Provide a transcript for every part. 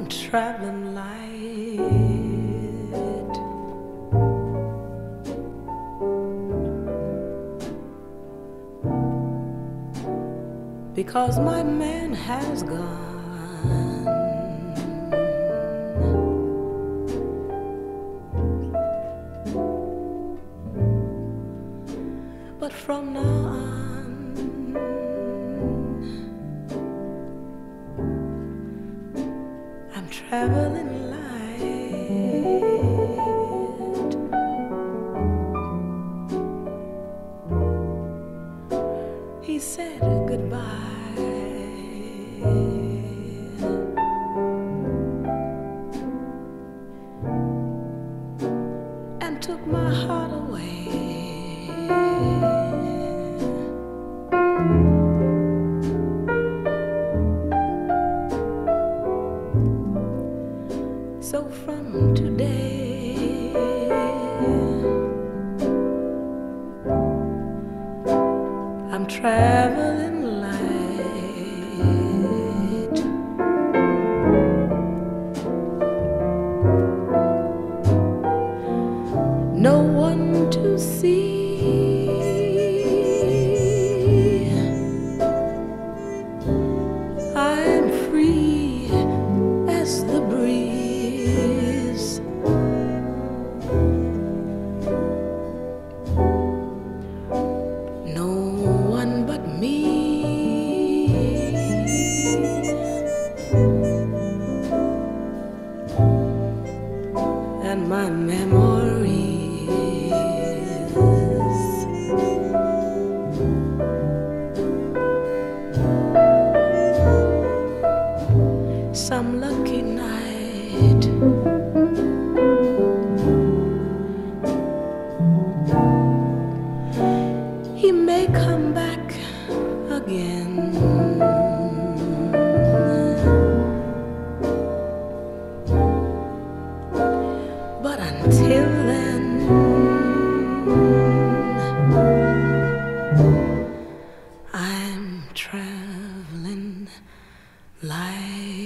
Travelin Light, because my man has gone, but from now on I'm traveling light. He said goodbye and took my heart away. So from today I'm traveling light. No one to see, I'm free as the breeze. No one but me and my memories. Some lucky night he may come back again, but until then I'm traveling light.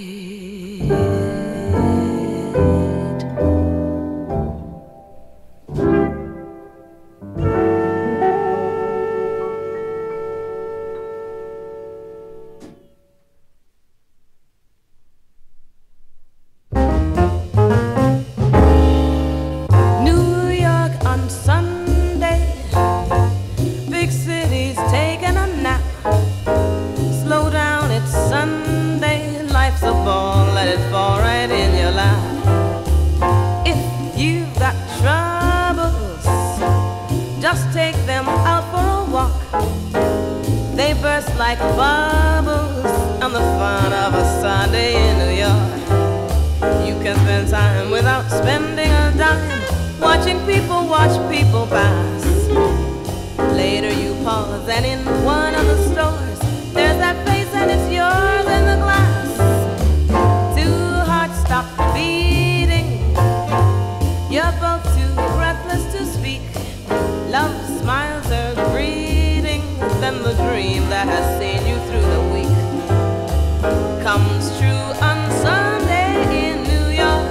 New York on Sunday, big city's taking a nap. Slow down, it's Sunday, life's a ball, let it fall right in your lap. If you've got troubles, just take them out for a walk. They burst like bubbles on the fun of a Sunday in New York. You can spend time without spending a dime, watching people watch people pass. Later you pause and in one of the stores there's that face and it's yours in the glass. Two hearts stop beating, you're both too breathless to speak. Love smiles her greeting, then the dream that has seen you through the week comes true on Sunday in New York.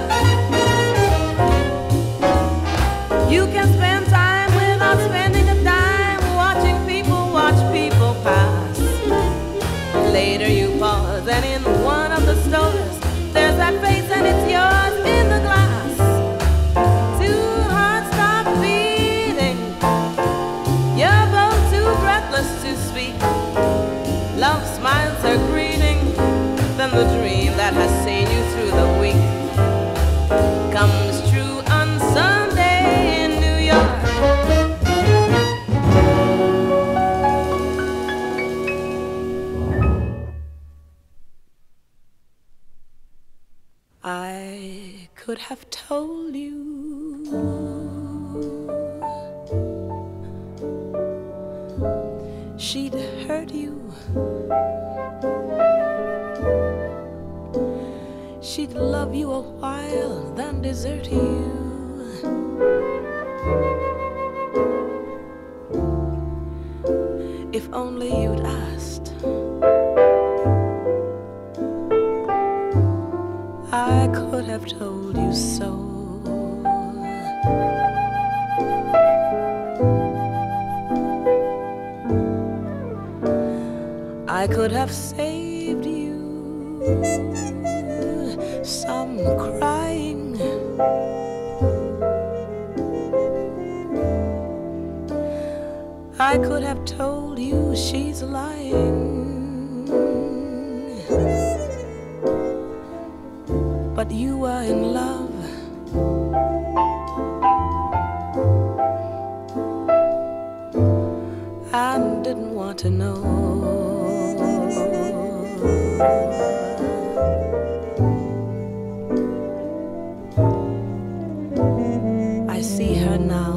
You can spend time without spending a dime, watching people watch people pass. Later you pause and in one of the stores there's that face and it's yours in the glass. Two hearts stop beating, you're both too breathless to speak. Love smiles her greeting, then the dream that has seen you through the week comes true on Sunday in New York. I could have told you she'd hurt you, she'd love you a while, then desert you. If only you'd asked, I could have told you so. I could have saved you some crying. I could have told you she's lying, but you were in love. And didn't want to know. I see her now,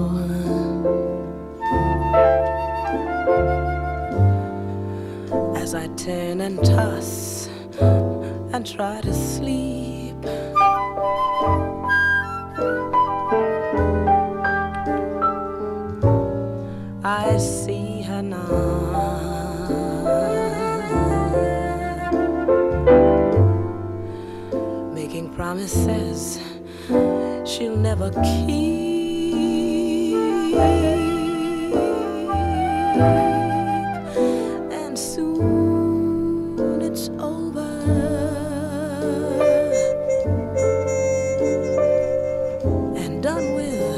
as I turn and toss and try to sleep. I see her now, making promises she'll never keep. And soon it's over, and done with.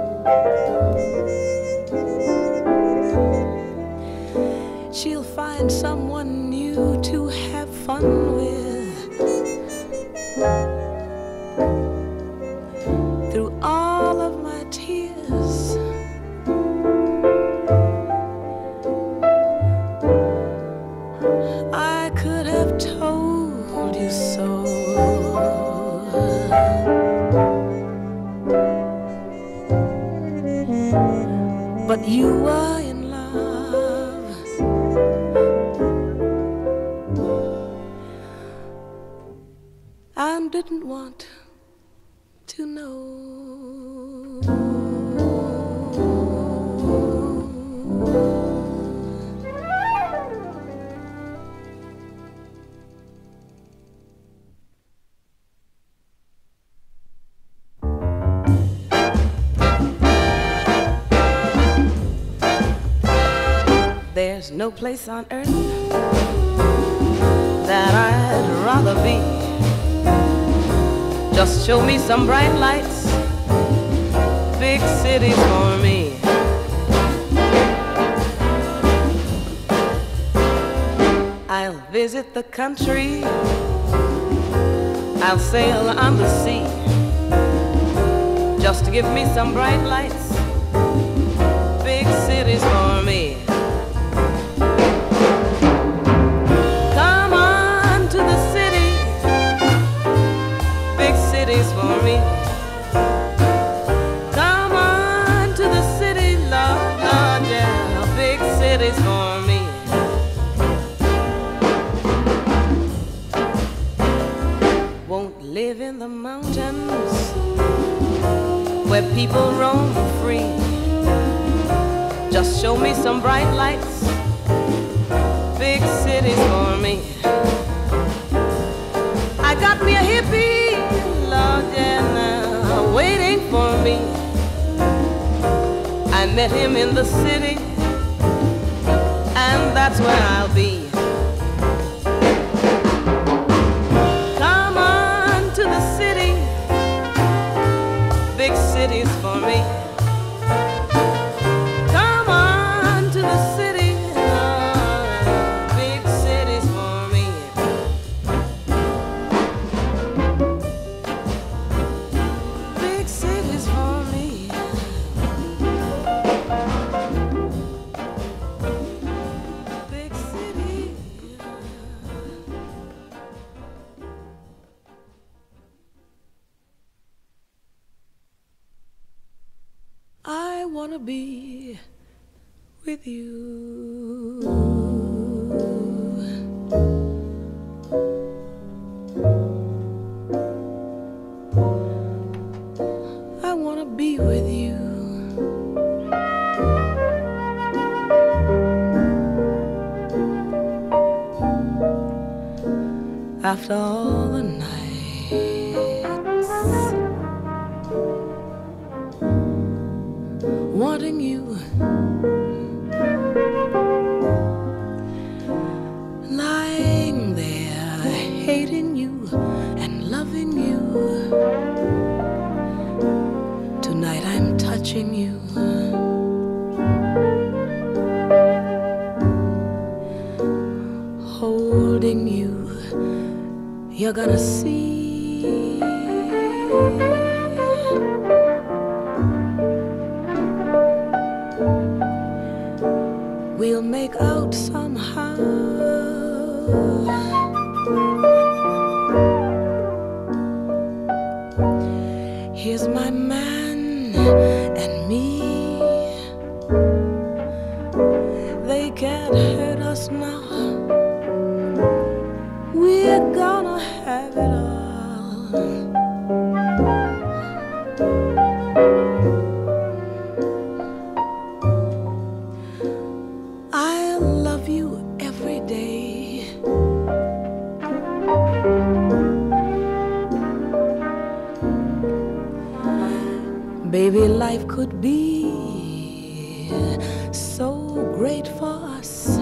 She'll find someone new to have fun with. Through all of my tears, I could have told you so. But you were in love, and didn't want to know. There's no place on earth that I'd rather be. Just show me some bright lights, big cities for me. I'll visit the country, I'll sail on the sea. Just give me some bright lights, big cities for me. Come on to the city, big cities for me. Come on to the city, Lord, Lord, yeah, big cities for me. Won't live in the mountains where people roam free. Just show me some bright lights, big cities for me. I got me a hippie, Lord, yeah, now, waiting for me. I met him in the city, and that's where I'll be. Come on to the city, big cities for me. Come on to the city, big cities for me. Big cities for me. Big city. I wanna be with you. I wanna be with you. After all the nights loving you. Tonight I'm touching you. Holding you. You're gonna see. We'll make out somehow. Here's my man and me. They can't hurt us now. We're gonna have it all. I love you every day. Baby, life could be so great for us.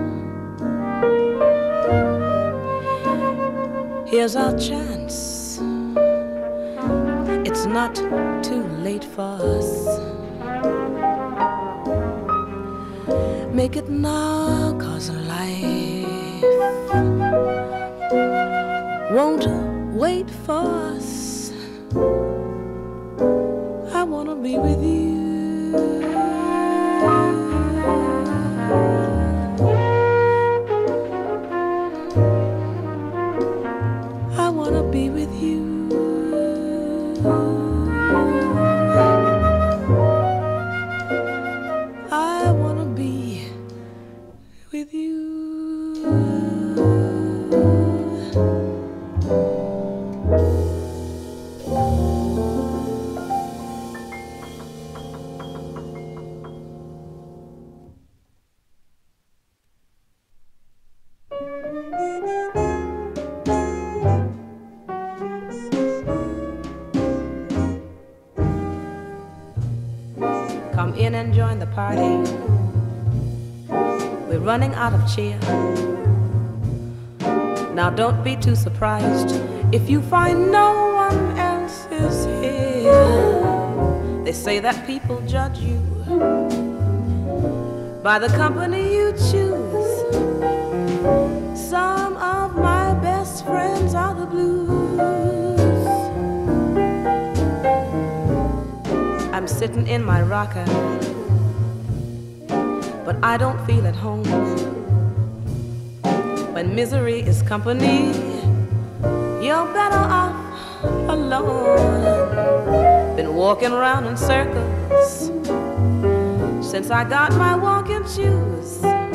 Here's our chance. It's not too late for us. Make it now, 'cause life won't wait for us. I wanna be with you. I wanna be with you. I wanna be with you. Come in and join the party. We're running out of cheer. Now don't be too surprised if you find no one else is here. They say that people judge you by the company you choose. Some of my best friends are the blues. I'm sitting in my rocker, but I don't feel at home. When misery is company, you're better off alone. Been walking around in circles since I got my walking shoes.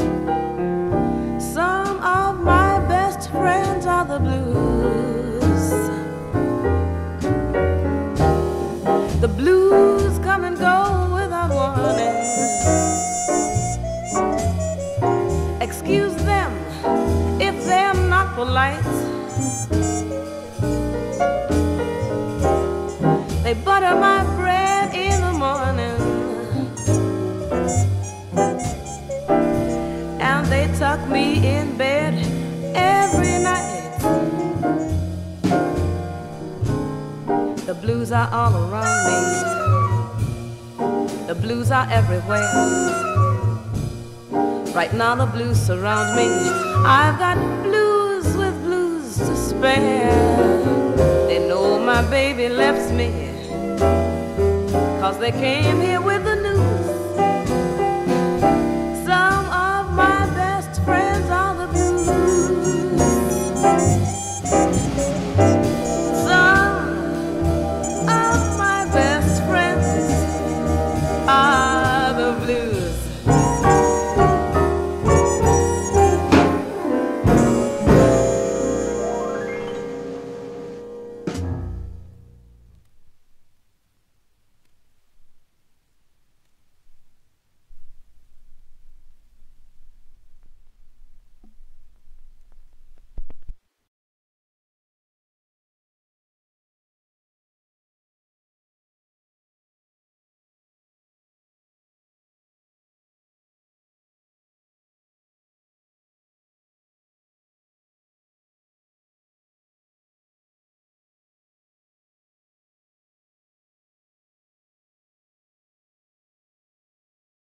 Some of my best friends are the blues. The blues come and go without warning. Excuse them if they're not polite. They butter my bread in the morning, and they tuck me in bed every night. The blues are all around me. The blues are everywhere. Right now the blues surround me. I've got blues with blues to spare. They know my baby left me, 'cause they came here with the